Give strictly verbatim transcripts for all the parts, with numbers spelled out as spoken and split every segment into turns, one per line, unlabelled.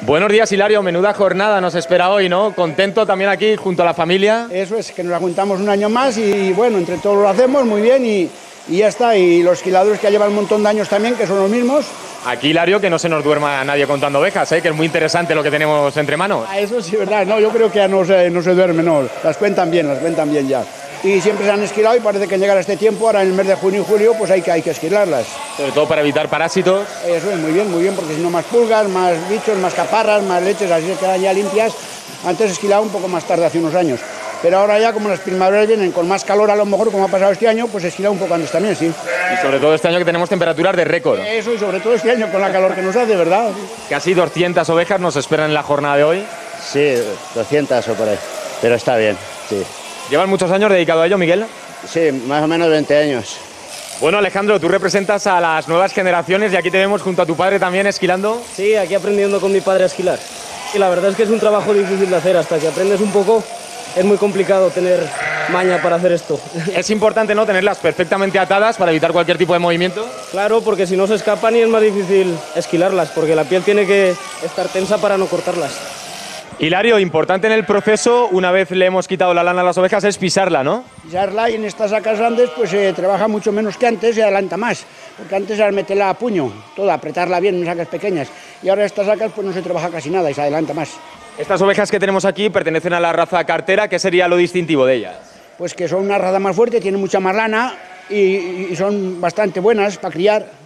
Buenos días, Hilario. Menuda jornada nos espera hoy, ¿no? Contento también aquí junto a la familia.
Eso es, que nos juntamos un año más y bueno, entre todos lo hacemos muy bien y, y ya está. Y los esquiladores que ya llevan un montón de años también, que son los mismos.
Aquí, Hilario, que no se nos duerma nadie contando ovejas, ¿eh? Que es muy interesante lo que tenemos entre manos.
Ah, eso sí, verdad. No, yo creo que ya no se, no se duerme, no. Las cuentan bien, las cuentan bien ya. Y siempre se han esquilado y parece que al llegar a este tiempo, ahora en el mes de junio y julio, pues hay que, hay que esquilarlas.
Sobre todo para evitar parásitos.
Eso es, muy bien, muy bien, porque si no más pulgas, más bichos, más caparras, más leches, así se quedan ya limpias. Antes esquilaba un poco más tarde, hace unos años. Pero ahora ya, como las primaveras vienen con más calor a lo mejor, como ha pasado este año, pues esquila un poco antes también, sí.
Y sobre todo este año que tenemos temperaturas de récord.
Eso, y sobre todo este año con la calor que nos hace, ¿verdad?
Casi doscientas ovejas nos esperan en la jornada de hoy.
Sí, doscientas o por ahí, pero está bien, sí.
¿Llevan muchos años dedicado a ello, Miguel?
Sí, más o menos veinte años.
Bueno, Alejandro, tú representas a las nuevas generaciones y aquí te vemos junto a tu padre también esquilando.
Sí, aquí aprendiendo con mi padre a esquilar. Y la verdad es que es un trabajo difícil de hacer, hasta que aprendes un poco es muy complicado tener maña para hacer esto.
Es importante, ¿no?, tenerlas perfectamente atadas para evitar cualquier tipo de movimiento.
Claro, porque si no se escapan y es más difícil esquilarlas, porque la piel tiene que estar tensa para no cortarlas.
Hilario, importante en el proceso, una vez le hemos quitado la lana a las ovejas, es pisarla, ¿no?
Pisarla, y en estas sacas grandes pues se eh, trabaja mucho menos que antes y adelanta más, porque antes era meterla a puño, toda, apretarla bien en sacas pequeñas, y ahora estas sacas pues no se trabaja casi nada y se adelanta más.
Estas ovejas que tenemos aquí pertenecen a la raza cartera. ¿Qué sería lo distintivo de ellas?
Pues que son una raza más fuerte, tienen mucha más lana y, y son bastante buenas para criar.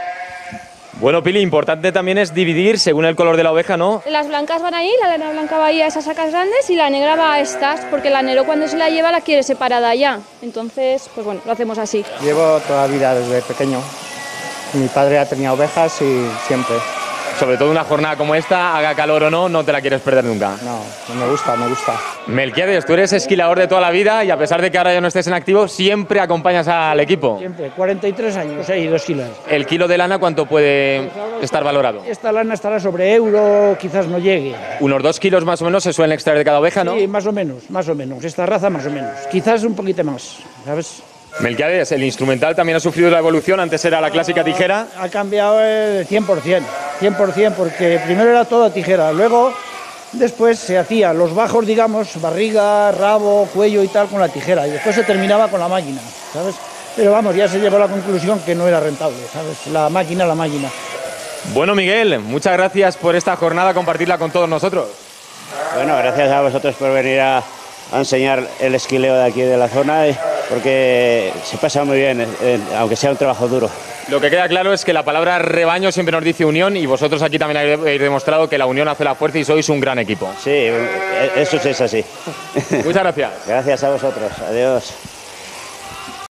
Bueno, Pili, importante también es dividir según el color de la oveja, ¿no?
Las blancas van ahí, la lana blanca va ahí a esas sacas grandes y la negra va a estas, porque el lanero cuando se la lleva la quiere separada ya. Entonces, pues bueno, lo hacemos así.
Llevo toda la vida desde pequeño. Mi padre ha tenido ovejas y siempre.
Sobre todo una jornada como esta, haga calor o no, no te la quieres perder nunca.
No, me gusta, me gusta.
Melquiades, tú eres esquilador de toda la vida y a pesar de que ahora ya no estés en activo, siempre acompañas al equipo.
Siempre, cuarenta y tres años, ¿eh? Y dos kilos.
¿El kilo de lana cuánto puede estar valorado?
Esta lana estará sobre euro, quizás no llegue.
Unos dos kilos más o menos se suelen extraer de cada oveja, ¿no?
Sí, más o menos, más o menos. Esta raza más o menos. Quizás un poquito más, ¿sabes?
Melquiades, el instrumental también ha sufrido la evolución, antes era la clásica tijera.
Ha cambiado el cien por cien, cien por cien, porque primero era toda tijera, luego después se hacía los bajos, digamos, barriga, rabo, cuello y tal con la tijera, y después se terminaba con la máquina, ¿sabes? Pero vamos, ya se llegó a la conclusión que no era rentable, ¿sabes? La máquina, la máquina.
Bueno, Miguel, muchas gracias por esta jornada, compartirla con todos nosotros.
Bueno, gracias a vosotros por venir a, a enseñar el esquileo de aquí de la zona, porque se pasa muy bien, eh, aunque sea un trabajo duro.
Lo que queda claro es que la palabra rebaño siempre nos dice unión y vosotros aquí también habéis demostrado que la unión hace la fuerza y sois un gran equipo.
Sí, eso sí es así.
Muchas gracias.
Gracias a vosotros. Adiós.